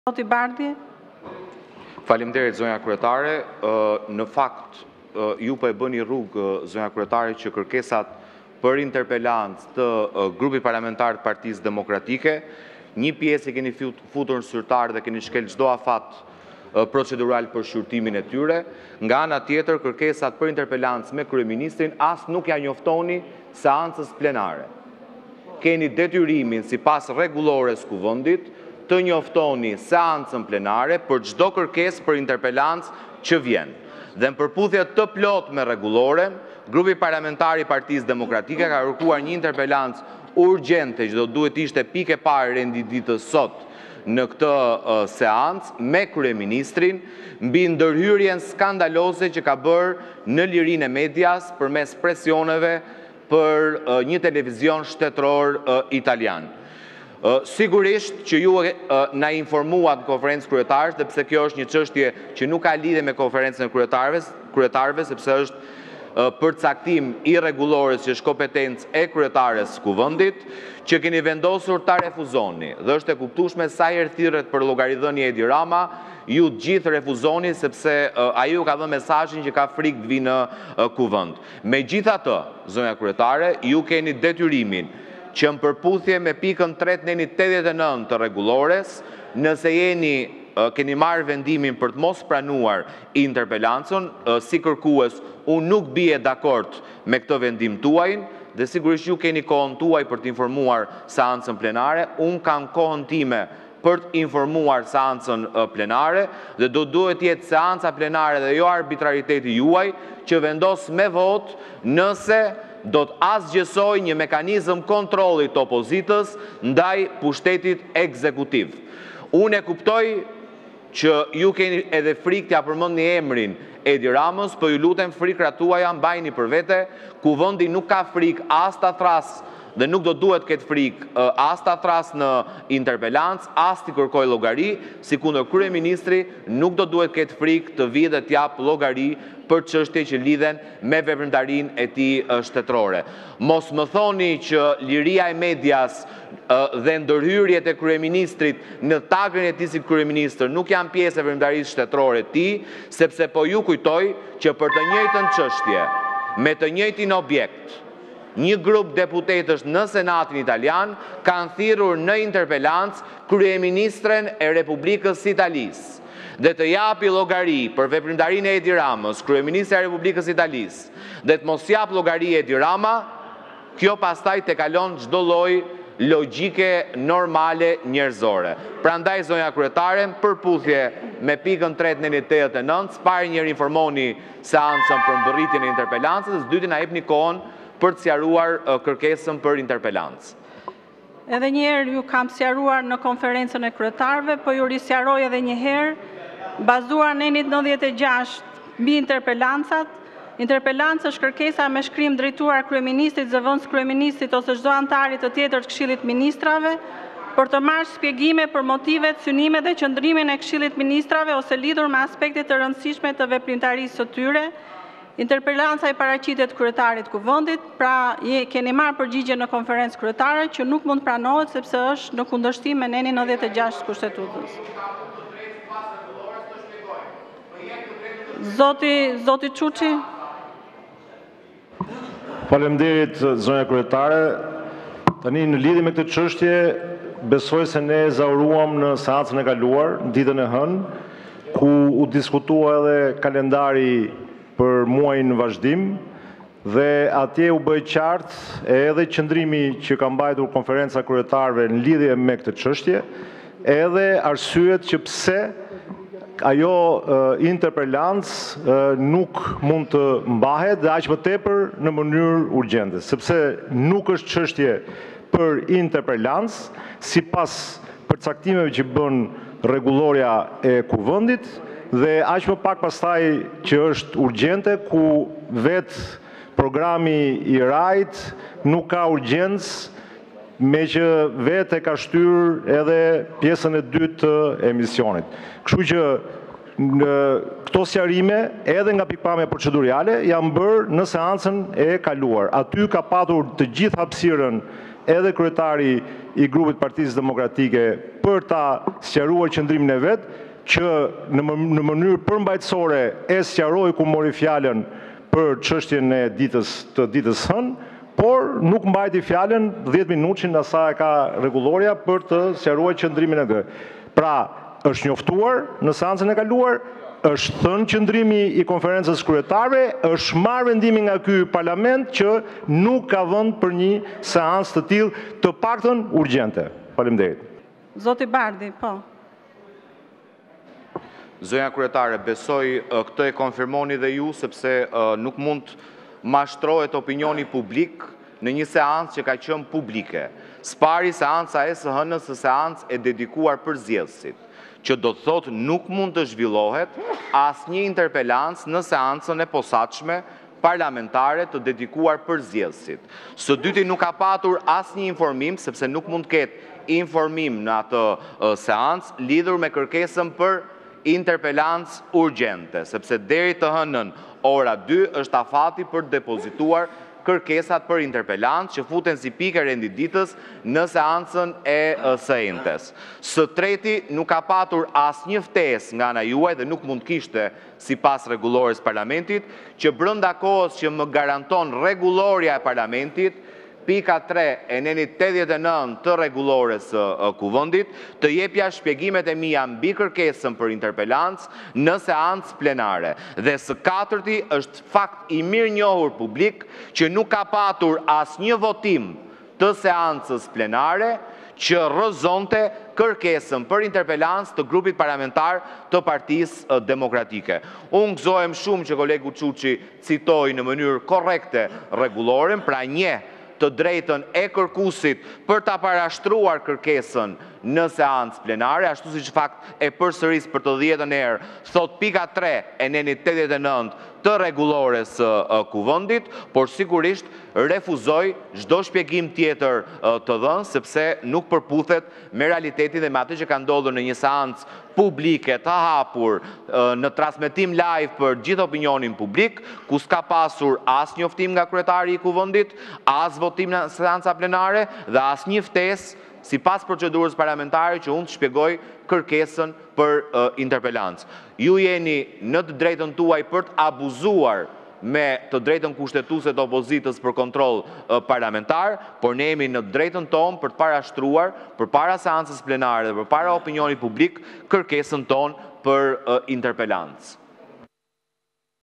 Zoti Bardhi. Faleminderit zonja kryetare. Në fakt ju po e bëni rrugë zonja kryetare që kërkesat për interpelancë të grupit parlamentar të Partisë Demokratike, një pjesë e keni futur në zyrtar dhe keni shkel çdo afat procedural për shqyrtimin e tyre. Nga ana tjetër, kërkesat për interpelancë me kryeministrin as nuk ja njoftoni seancës plenare. Keni detyrimin sipas rregullores kuvendit të njoftoni seancën plenare për çdo kërkesë për interpelancë që vjen. Dhe në përputhje të plot me rregulloren, grupi parlamentar i Partisë Demokratike ka kërkuar një interpelancë urgjente që do duhet ishte pikë e parë renditës sot në këtë seancë me kryeministrin mbi ndërhyrjen skandaloze që ka bërë në lirinë e medias përmes presioneve për një televizion shtetëror italian. Sigurisht që ju na informuat në konferencë kryetares, dhe pse kjo është një çështje që nuk ka lidhje me konferencën e kryetarëve, sepse është përcaktim i rregullores që është kompetencë e kryetares kuvendit, që keni vendosur ta refuzoni. Dhe është e kuptueshme sa herë thirret për llogaridhënie Edi Rama, ju gjithë refuzoni sepse ai ju ka dhënë mesazhin që ka frikë të vinë në kuvend. Megjithatë, zonja kryetare, ju keni detyrimin që në përputhje me pikën 389 të rregullores, nëse keni marrë vendimin për të mos pranuar interpelancën, si kërkues unë nuk bie dakord me këtë vendim tuajin, dhe sigurisht ju keni kohën tuaj për të informuar seancën plenare, unë kam kohën time për të informuar seancën plenare, dhe do duhet jetë seanca plenare dhe jo arbitrariteti juaj që vendos me vot nëse do të asgjësoj një mekanizëm kontrolli të opozitës ndaj pushtetit ekzekutiv. Unë e kuptoj që ju keni edhe frikë t'ja përmendni emrin Edi Ramës, po ju lutem frikrat tuaja mbajini për vete, kuvendi nuk ka frikë as ta thras dhe nuk do duhet këtë frikë as ta thras në interpelancë, as t'i kërkoj llogari, sikundër kryeministri nuk do duhet këtë frikë të vijë dhe t'jap llogari për çështje që lidhen me veprimtarinë e tij shtetërore. Mos më thoni që liria e medias dhe ndërhyrjet e kryeministrit në tagën e tij si kryeministër nuk janë pjesë e veprimtarisë shtetërore të tij, sepse po ju kujtoj që për të njëjtën çështje, me të njëjtin objekt, një grup deputetësh në Senatin Italian kanë thirrur në interpelancë kryeministren e Republikës Italisë dhe të japi llogari për veprimtarinë e Edi Ramës, kryeministri i Republikës Italisë, dhe të mos jap llogari Edi Rama, kjo pastaj te kalon çdo lloj logjike normale njerëzore. Prandaj zonja kryetare, përputhje me pikën 389, s'pari njëherë informoni seancën për mbërritjen e interpelancës, dhe s'dyti na jepni kohën për të sqaruar kërkesën për interpelancë. Edhe njëherë ju kam sqaruar në konferencën e kryetarëve, po ju risqaroj edhe një herë, bazuar në Enit 96 mbi interpelancat. Interpelancë është kërkesa me shkrim drejtuar kryeministrit, zëvendës kryeministrit ose çdo antarit të tjetër të Këshillit Ministrave për të marrë shpjegime për motivet, synimet dhe qëndrimin e Këshillit Ministrave ose lidhur me aspekte të rëndësishme të veprimtarisë së tyre. Interpelanca i paraqitet kryetarit kuvendit, pra keni marrë përgjigje në konferencë kryetare që nuk mund pranohet sepse është në kundërshtim me Nenin 96 të Kushtetutës. Zoti Çuçi. Faleminderit zonja kryetare. Tani në lidhje me këtë çështje, besoj se ne zauruam në seancën e kaluar, ditën e hënë, ku u diskutua edhe kalendari për muajin në vazhdim, dhe atje u bë qartë edhe qëndrimi që ka mbajtur konferenca kryetarëve në lidhje me këtë çështje, edhe arsyet që pse ajo interpelancë nuk mund të mbahet dhe aq më tepër në mënyrë urgjente, sepse nuk është çështje për interpelancë, sipas përcaktimeve që bën rregulloria e kuvendit, dhe aq më pak pastaj që është urgjente, ku vetë programi i RAIT nuk ka urgjencë, me që vetë e ka shtyr edhe pjesën e dytë të emisionit. Kështu që në këto sqarime, edhe nga pikpamja procedurale, janë bërë në seancën e kaluar. Aty ka patur të gjithë hapësirën edhe kryetari i grupit Partisë Demokratike për ta sqaruar qëndrimin e vet, që në mënyrë përmbajtësore e sqaroi ku mori fjalën për çështjen e ditës hënë, por nuk mbajti fjalën 10 minutë që sa e ka rregulloria për të sqaruar qëndrimin e vet. Pra, është njoftuar në seancën e kaluar, është thënë qëndrimi i konferencës kryetarëve, është marrë vendimi nga ky parlament që nuk ka vend për një seancë të tillë, të paktën urgjente. Faleminderit. Zoti Bardi, po. Zonja kryetare, besoj këtë e konfirmoni dhe ju, sepse nuk mund mashtrohet opinioni publik në një seancë që ka qenë publike. Spari seanca e SHN-s seancë e dedikuar për zgjedhësit, që do të thotë nuk mund të zhvillohet asnjë interpelancë në seancën e posaçme parlamentare të dedikuar për zgjedhësit. Së dyti nuk ka patur asnjë informim, sepse nuk mund të ketë informim në atë seancë lidhur me kërkesën për interpelancë urgjente, sepse deri të hënën ora 2 është afati për depozituar kërkesat për interpelancë që futen si pikë renditditës në seancën e së njëjtës. Së treti, nuk ka patur asnjë ftesë nga ana juaj dhe nuk mund kishte sipas rregullores parlamentit, që brenda kohës që më garanton rregulloria e parlamentit, pika 3 e nenit 89 të rregullores kuvendit, të jepja shpjegimet e mia mbi kërkesën për interpelancë në seancë plenare. Dhe së katërti është fakt i mirë njohur publik që nuk ka patur asnjë votim të seancës plenare që rrëzonte kërkesën për interpelancë të grupit parlamentar të Partisë Demokratike. Unë gëzohem shumë që kolegu Çuçi citoi në mënyrë korrekte rregulloren, pra të drejtën e kërkuesit për ta parashtruar kërkesën në seancë plenare, ashtu siç fakt e përsëris për të 10ën herë, thot pika 3 e nenit 89 të rregullores kuvendit, por sigurisht refuzoj çdo shpjegim tjetër të dhënë, sepse nuk përputhet me realitetin dhe me atë që ka ndodhur në një seancë publike të hapur në transmetim live për gjithë opinionin publik, ku s'ka pasur as njoftim nga kryetari i kuvendit, as votim në seanca plenare dhe as një ftesë sipas procedurës parlamentare që unë të shpjegoj kërkesën për interpelancë. Ju jeni në të drejtën tuaj për të abuzuar me të drejtën kushtetuese të opozitës për kontroll parlamentar, por ne jemi në drejtën tonë për të parashtruar përpara seancës plenare dhe përpara opinionit publik kërkesën tonë për interpelancë.